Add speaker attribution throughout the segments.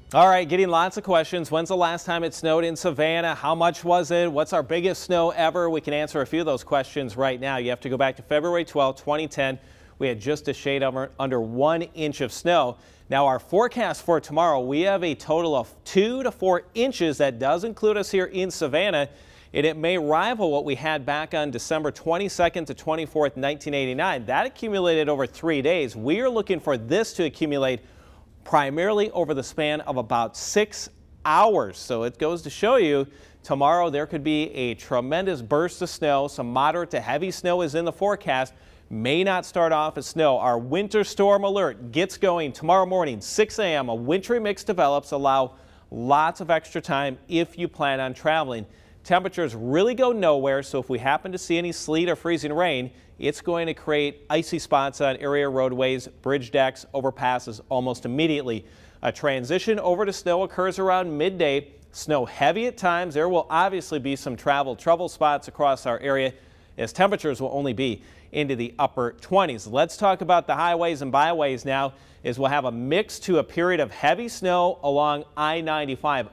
Speaker 1: All right, getting lots of questions. When's the last time it snowed in Savannah? How much was it? What's our biggest snow ever? We can answer a few of those questions right now. You have to go back to February 12, 2010. We had just a shade under 1 inch of snow. Now our forecast for tomorrow, we have a total of 2 to 4 inches. That does include us here in Savannah, and it may rival what we had back on December 22nd to 24th, 1989. That accumulated over 3 days. We are looking for this to accumulate primarily over the span of about 6 hours. So it goes to show you tomorrow there could be a tremendous burst of snow. Some moderate to heavy snow is in the forecast. May not start off as snow. Our winter storm alert gets going tomorrow morning, 6 a.m. A wintry mix develops. Allow lots of extra time if you plan on traveling. Temperatures really go nowhere, so if we happen to see any sleet or freezing rain, it's going to create icy spots on area roadways, bridge decks, overpasses almost immediately. A transition over to snow occurs around midday. Snow heavy at times. There will obviously be some travel trouble spots across our area, as temperatures will only be into the upper 20s. Let's talk about the highways and byways now, as we'll have a mix to a period of heavy snow along I-95.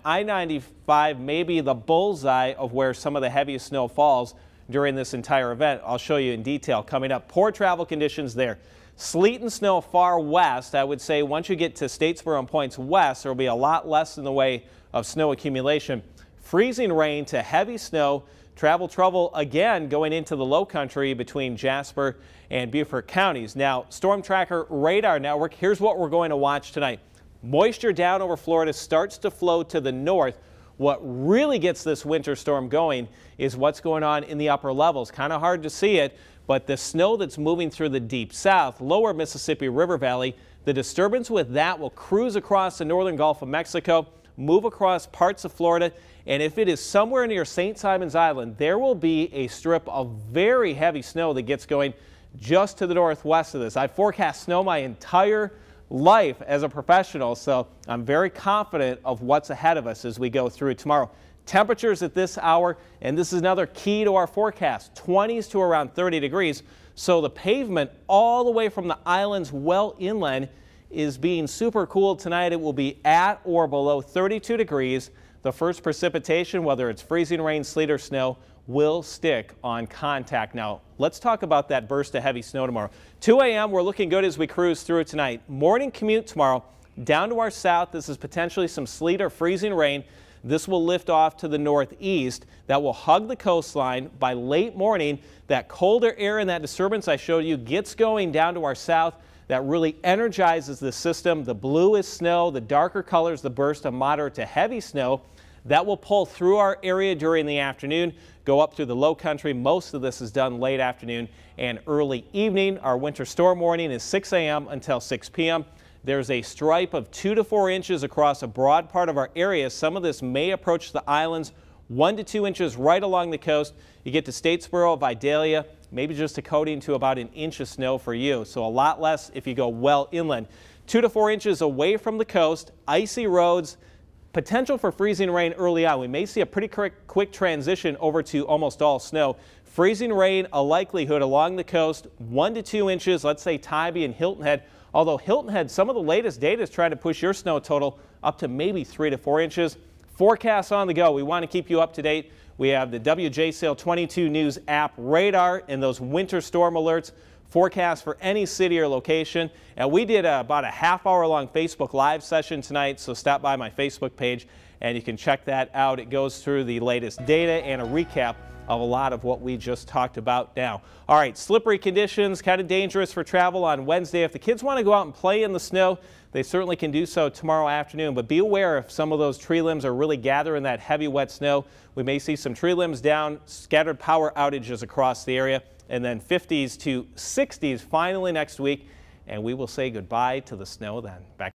Speaker 1: I-95 may be the bullseye of where some of the heaviest snow falls during this entire event. I'll show you in detail coming up. Poor travel conditions there. Sleet and snow far west. I would say once you get to Statesboro and points west, there will be a lot less in the way of snow accumulation. Freezing rain to heavy snow. Travel trouble again going into the low country between Jasper and Beaufort counties. Now, Storm Tracker Radar Network, here's what we're going to watch tonight. Moisture down over Florida starts to flow to the north. What really gets this winter storm going is what's going on in the upper levels. Kind of hard to see it, but the snow that's moving through the deep south, lower Mississippi River Valley, the disturbance with that will cruise across the northern Gulf of Mexico, move across parts of Florida, and if it is somewhere near St. Simon's Island, there will be a strip of very heavy snow that gets going just to the northwest of this. I forecast snow my entire life as a professional, so I'm very confident of what's ahead of us as we go through tomorrow. Temperatures at this hour, and this is another key to our forecast, 20s to around 30 degrees. So the pavement all the way from the islands well inland is being super cool tonight. It will be at or below 32 degrees. The first precipitation, whether it's freezing rain, sleet, or snow, will stick on contact. Now, let's talk about that burst of heavy snow tomorrow. 2 a.m. we're looking good as we cruise through tonight. Morning commute tomorrow down to our south. This is potentially some sleet or freezing rain. This will lift off to the northeast. That will hug the coastline. By late morning, that colder air and that disturbance I showed you gets going down to our south. That really energizes the system. The blue is snow. The darker colors, the burst of moderate to heavy snow. That will pull through our area during the afternoon, go up through the low country. Most of this is done late afternoon and early evening. Our winter storm warning is 6 a.m. until 6 p.m. There's a stripe of 2 to 4 inches across a broad part of our area. Some of this may approach the islands, 1 to 2 inches right along the coast. You get to Statesboro, Vidalia, maybe just a coating to about 1 inch of snow for you. So a lot less if you go well inland. 2 to 4 inches away from the coast, icy roads, potential for freezing rain early on. We may see a pretty quick transition over to almost all snow. Freezing rain, a likelihood along the coast, 1 to 2 inches, let's say Tybee and Hilton Head. Although Hilton Head, some of the latest data is trying to push your snow total up to maybe 3 to 4 inches. Forecasts on the go. We want to keep you up to date. We have the WJSail 22 News app radar and those winter storm alerts. Forecast for any city or location. And we did about a half-hour long Facebook Live session tonight, so stop by my Facebook page and you can check that out. It goes through the latest data and a recap of a lot of what we just talked about now. All right, slippery conditions, kind of dangerous for travel on Wednesday. If the kids want to go out and play in the snow, they certainly can do so tomorrow afternoon, but be aware if some of those tree limbs are really gathering that heavy wet snow. We may see some tree limbs down, scattered power outages across the area, and then 50s to 60s finally next week, and we will say goodbye to the snow then. Back